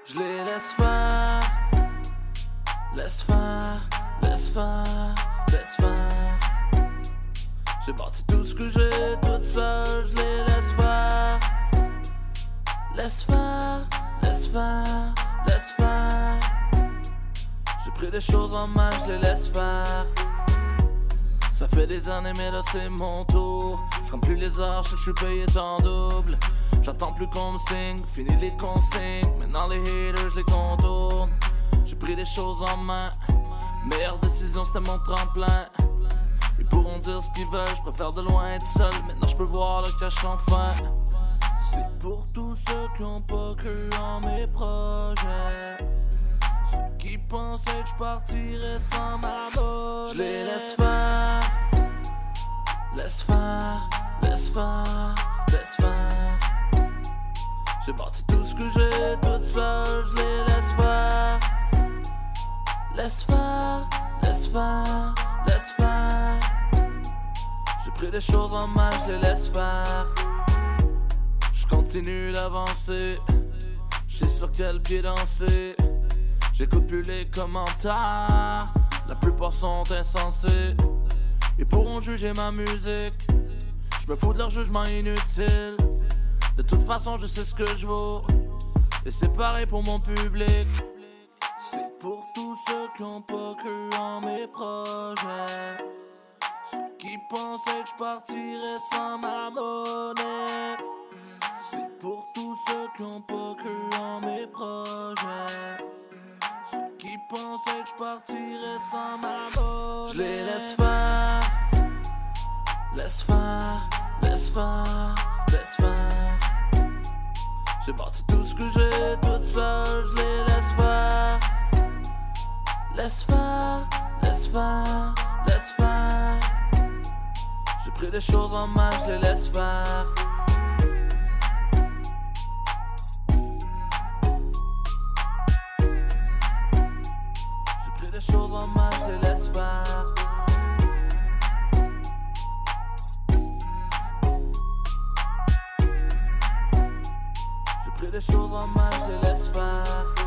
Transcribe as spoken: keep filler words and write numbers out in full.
Je les laisse faire, laisse faire, laisse faire, laisse faire. J'ai bâti tout ce que j'ai toute seule, je les laisse faire. Laisse faire, laisse faire, laisse faire. J'ai pris des choses en main, je les laisse faire. Ça fait des années mais là c'est mon tour. Je compte plus les heures, je sais que je suis payé en double. J'attends plus qu'on me signe, fini les consignes. Maintenant les haters, je les contourne. J'ai pris des choses en main. Meilleure décision c'était mon tremplin. Ils pourront dire ce qu'ils veulent, je préfère de loin être seul. Maintenant je peux voir le cache enfin. C'est pour tous ceux qui ont pas cru en mes projets. Ceux qui pensaient que je partirais sans ma botte. Je les laisse faire. Laisse faire, laisse faire, laisse faire. J'ai bâti tout ce que j'ai toute seule, je les laisse faire. Laisse faire, laisse faire, laisse faire. J'ai pris des choses en main, je les laisse faire. Je continue d'avancer, je sais sur quel pied danser. J'écoute plus les commentaires, la plupart sont insensés. Ils pourront juger ma musique, je me fous de leur jugement inutile. De toute façon je sais ce que je vaux, et c'est pareil pour mon public. C'est pour tous ceux qui ont pas cru en mes projets. Ceux qui pensaient que je partirais sans ma monnaie. C'est pour tous ceux qui ont pas cru en mes projets. Ceux qui pensaient que je partirais sans ma monnaie. Je les laisse faire. Laisse faire, laisse faire, laisse faire. J'ai bâti tout ce que j'ai toute seule, je les laisse faire. Laisse faire, laisse faire, laisse faire. J'ai pris des choses en main, je les laisse faire. J'ai pris des choses en main, je les laisse faire. J'ai pris des choses en main, je les laisse faire.